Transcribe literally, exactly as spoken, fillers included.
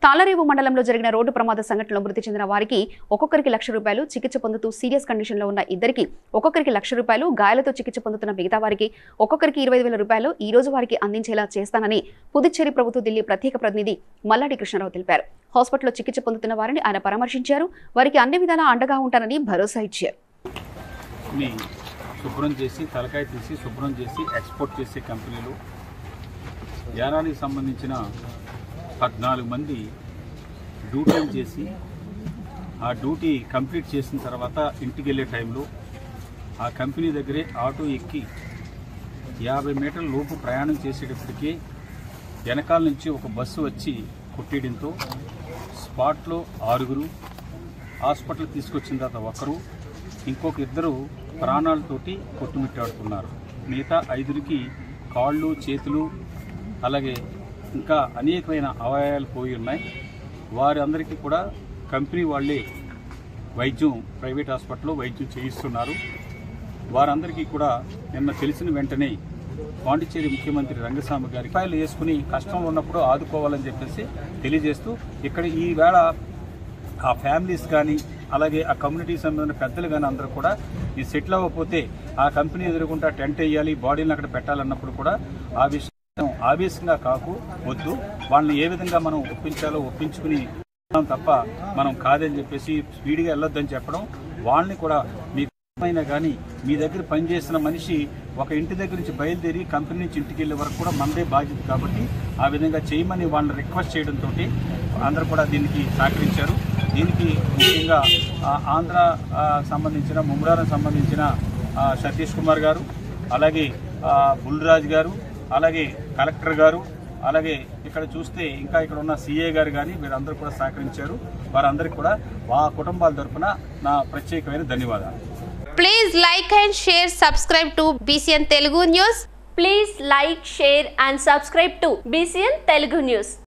తాళరేవు మండలంలో జరిగిన రోడ్డు ప్రమాద సంఘటనలో మృతి చెందిన వారికి ఒక్కొక్కరికి లక్ష రూపాయలు, చికిత్స పొందుతూ సీరియస్ కండిషన్ లో ఉన్న ఇద్దరికి ఒక్కొక్కరికి లక్ష రూపాయలు, గాయాలతో చికిత్స పొందుతున్న మిగతా వారికి ఒక్కొక్కరికి ఇరవై వేల రూపాయలు ఈ రోజు వారికి అందించేలా చేస్తానని పుదుచ్చేరి ప్రభుత్వ ఢిల్లీ ప్రత్యేక ప్రతినిధి మల్లాడి కృష్ణారావు తెలిపారు. హాస్పిటల్లో చికిత్స పొందుతున్న వారిని ఆయన పరామర్శించారు. వారికి అన్ని విధాలా అండగా ఉంటానని భరోసా ఇచ్చారు. శుభ్రం చేసి తలకాయ తీసి శుభ్రం చేసి ఎక్స్పోర్ట్ చేసే కంపెనీలు యానానికి సంబంధించిన పద్నాలుగు మంది డ్యూటీలు చేసి ఆ డ్యూటీ కంప్లీట్ చేసిన తర్వాత ఇంటికి వెళ్ళే టైంలో ఆ కంపెనీ దగ్గరే ఆటో ఎక్కి యాభై మీటర్ల లోపు ప్రయాణం చేసేటప్పటికీ వెనకాల నుంచి ఒక బస్సు వచ్చి కొట్టేయడంతో స్పాట్లో ఆరుగురు, హాస్పిటల్ తీసుకొచ్చిన తర్వాత ఒకరు, ఇంకొక ఇద్దరు ప్రాణాలతోటి కొట్టుమిట్టాడుతున్నారు. మిగతా ఐదురికి కాళ్ళు, చేతులు అలాగే ఇంకా అనేకమైన అవయవాలు పోయి ఉన్నాయి. వారందరికీ కూడా కంపెనీ వాళ్ళే వైద్యం ప్రైవేట్ హాస్పిటల్లో వైద్యం చేయిస్తున్నారు. వారందరికీ కూడా నిన్న తెలిసిన వెంటనే పాండిచ్చేరి ముఖ్యమంత్రి రంగస్వామి గారి రూపాయలు వేసుకుని కష్టంలో ఉన్నప్పుడు ఆదుకోవాలని చెప్పేసి తెలియజేస్తూ ఇక్కడ ఈ వేళ ఆ ఫ్యామిలీస్ కానీ అలాగే ఆ కమ్యూనిటీకి సంబంధించిన పెద్దలు కానీ అందరూ కూడా ఈ సెటిల్ అవ్వకపోతే ఆ కంపెనీ ఎదురుకుంటా టెంట్ వేయాలి, బాడీని అక్కడ పెట్టాలన్నప్పుడు కూడా ఆ విషయం ఆవేశంగా కాకు వద్దు, వాళ్ళని ఏ విధంగా మనం ఒప్పించాలో ఒప్పించుకుని తప్ప మనం కాదని చెప్పేసి స్పీడ్గా వెళ్ళొద్దని చెప్పడం. వాళ్ళని కూడా మీకు అయినా కానీ మీ దగ్గర పనిచేసిన మనిషి ఒక ఇంటి దగ్గర నుంచి బయలుదేరి కంపెనీ నుంచి ఇంటికి వెళ్ళే వరకు కూడా మనదే బాధ్యత కాబట్టి ఆ విధంగా చేయమని వాళ్ళని రిక్వెస్ట్ చేయడంతో అందరూ కూడా దీనికి సహకరించారు. దీనికి ముఖ్యంగా ఆంధ్ర సంబంధించిన ముమ్రారం సంబంధించిన సతీష్ కుమార్ గారు, అలాగే బుల్రాజ్ గారు, అలాగే కలెక్టర్ గారు, అలాగే ఇక్కడ చూస్తే ఇంకా ఇక్కడ ఉన్న సీఏ గారు కానీ వీరందరూ కూడా సహకరించారు. వారందరికీ కూడా మా కుటుంబాల తరఫున నా ప్రత్యేకమైన ధన్యవాదాలు. Please like and share, subscribe to Bcn Telugu News. Please like, share and subscribe to Bcn Telugu News.